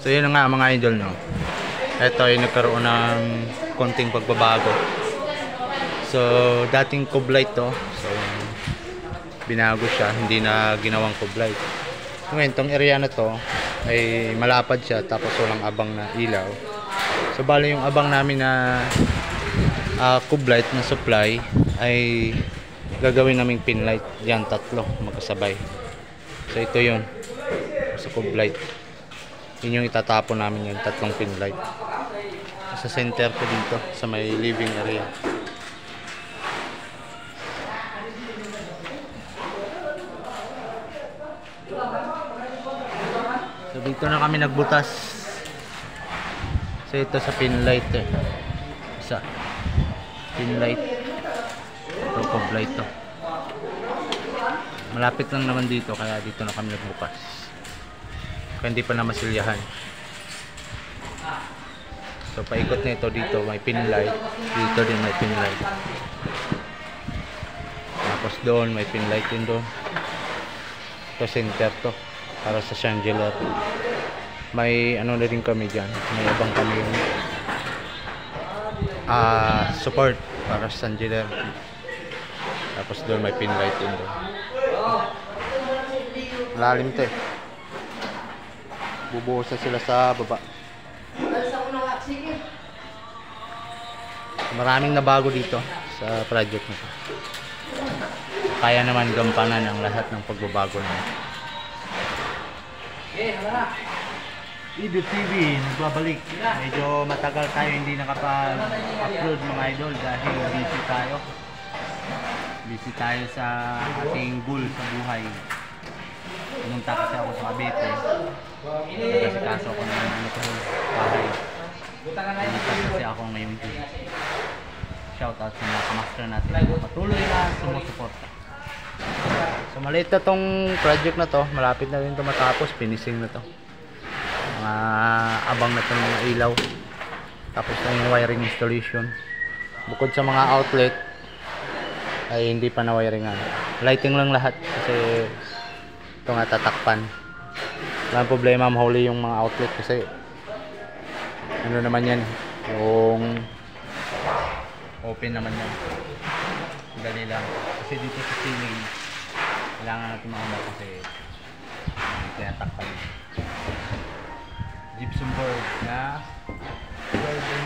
So yun na nga mga idol, no. Ito ay nagkaroon ng konting pagbabago. So dating Kublight to. So binago siya, hindi na ginawang Kublight. So ngayon tong area na to ay malapad siya tapos walang abang na ilaw. So bali yung abang namin na Kublight na supply ay gagawin naming pin light. Yan, tatlo magkasabay. So ito yun sa Kublight. Yun yung itatapon namin, yung tatlong pin light. Sa center ko dito sa may living area. So dito na kami nagbutas. So ito sa pin light eh. Isa pin light. Ito Kublight to. Malapit lang naman dito kaya dito na kami nagbukas. Kaya hindi pa na masilyahan. So paikot na ito dito may pin light. Dito din may pin light. Tapos doon may pin light din doon. Ito center to para sa chandelier. May ano na rin kami dyan. May abang kami yung support para sa chandelier. Tapos doon may pin light din doon. Malalim to eh. Bubuhos na sila sa baba. Maraming nabago dito sa project na to. Kaya naman gampanan ang lahat ng pagbabago na. Idol TV nagbabalik. Medyo matagal tayo hindi nakapag-upload mga idol dahil busy tayo sa ating goal sa buhay. Pumunta kasi ako sa Cavite. Kasi kaso ako ng bahay. Pumunta kasi ako ngayon. Shoutout sa mga master natin. Patuloy na sumusuporta. So maliit na tong project na to. Malapit na rin ito matapos. Finishing na to. Mga abang na ito ng mga ilaw. Tapos na yung wiring installation. Bukod sa mga outlet ay hindi pa na wiringan. Lighting lang lahat kasi ito nga tatakpan. Walang problema mahuli yung mga outlet kasi ano naman yan, yung open naman yan. Dali lang. Kasi dito sa ceiling kailangan natin makama kasi tinatakpan. Gypsum board na 12